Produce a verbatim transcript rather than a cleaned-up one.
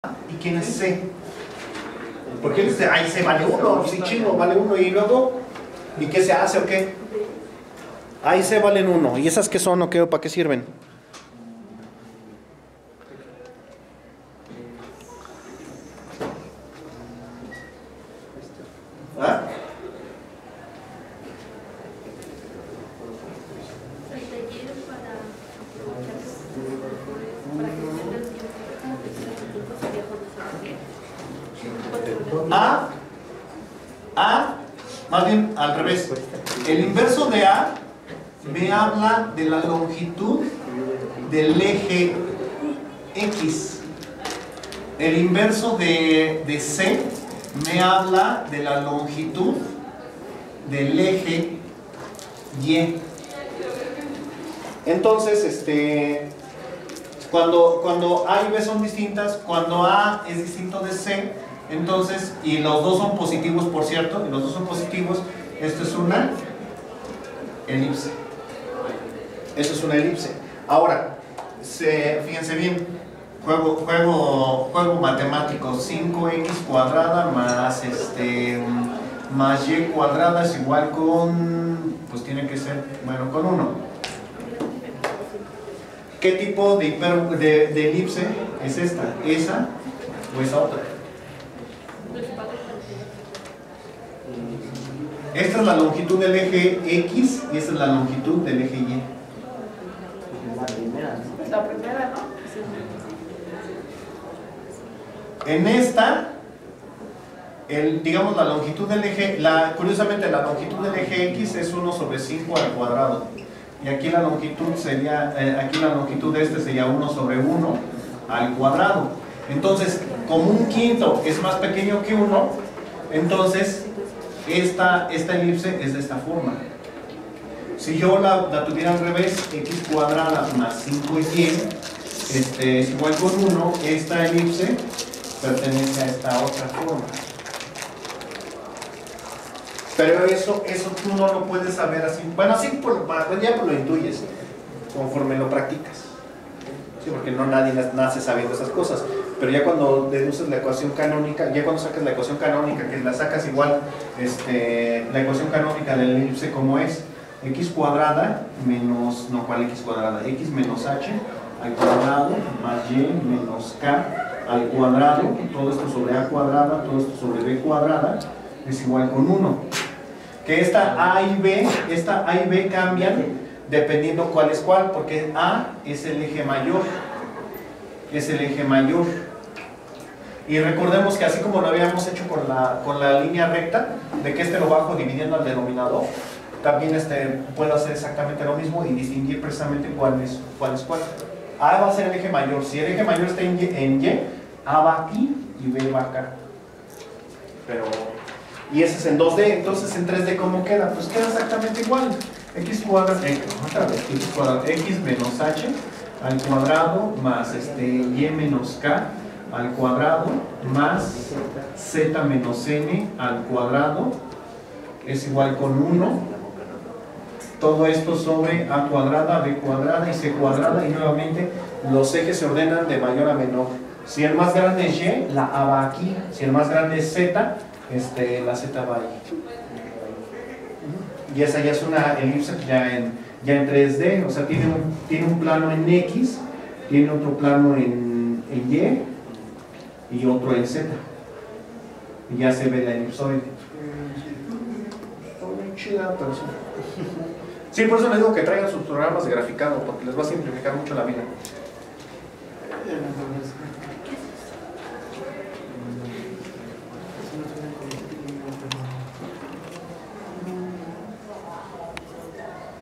¿Y quién es C? Porque él dice, ay, C vale uno, sí, chino, vale uno. Y luego, ¿y qué se hace o qué? Ahí C valen uno. ¿Y esas qué son o qué o para qué sirven? ¿Ah? A, A, más bien al revés. El inverso de A me habla de la longitud del eje X. El inverso de, de C me habla de la longitud del eje Y. Entonces, este, cuando, cuando A y B son distintas, cuando A es distinto de C, entonces, y los dos son positivos, por cierto, y los dos son positivos, esto es una elipse. Esto es una elipse. Ahora, se, fíjense bien, juego, juego, juego matemático, cinco x cuadrada más, este, más y cuadrada es igual con, pues tiene que ser, bueno, con uno. ¿Qué tipo de, hiper, de, de elipse es esta? ¿Esa o esa otra? Esta es la longitud del eje X y esta es la longitud del eje Y. La primera, ¿no? En esta, el, digamos la longitud del eje, la, curiosamente la longitud del eje X es uno sobre cinco al cuadrado. Y aquí la longitud sería, eh, aquí la longitud de este sería uno sobre uno al cuadrado. Entonces, como un quinto es más pequeño que uno, entonces esta, esta elipse es de esta forma. Si yo la, la tuviera al revés, x cuadrada más cinco y, este, es igual con uno, esta elipse pertenece a esta otra forma. Pero eso, eso tú no lo puedes saber así. Bueno, así por, ya pues lo intuyes conforme lo practicas. Sí, porque no nadie nace sabiendo esas cosas. Pero ya cuando deduces la ecuación canónica, ya cuando sacas la ecuación canónica, que la sacas igual, este, la ecuación canónica de la elipse como es x cuadrada menos, no, ¿cuál x cuadrada? X menos h al cuadrado más y menos k al cuadrado, todo esto sobre a cuadrada, todo esto sobre b cuadrada, es igual con uno. Que esta a y b, esta a y b cambian dependiendo cuál es cuál, porque a es el eje mayor, es el eje mayor. Y recordemos que así como lo habíamos hecho con la, con la línea recta, de que este lo bajo dividiendo al denominador, también este, puedo hacer exactamente lo mismo y distinguir precisamente cuál es cuál. Es cuál. A va a ser el eje mayor. Si el eje mayor está en Y, en Y, A va aquí y B va acá. Pero, y ese es en dos D, entonces en tres D ¿cómo queda? Pues queda exactamente igual. X cuadrado, eh, otra vez, X cuadrado, X menos H al cuadrado más este, Y menos K al cuadrado más Z menos N al cuadrado es igual con uno. Todo esto sobre A cuadrada, B cuadrada y C cuadrada, y nuevamente los ejes se ordenan de mayor a menor. Si el más grande es Y, la A va aquí. Si el más grande es Z, este, la Z va ahí. Y esa ya es una elipse ya en, ya en tres D, o sea, tiene un, tiene un plano en X, tiene otro plano en, en Y y otro en Z. Y ya se ve la elipsoide. Está muy chida, pero sí. Sí, por eso les digo que traigan sus programas de graficado, porque les va a simplificar mucho la vida.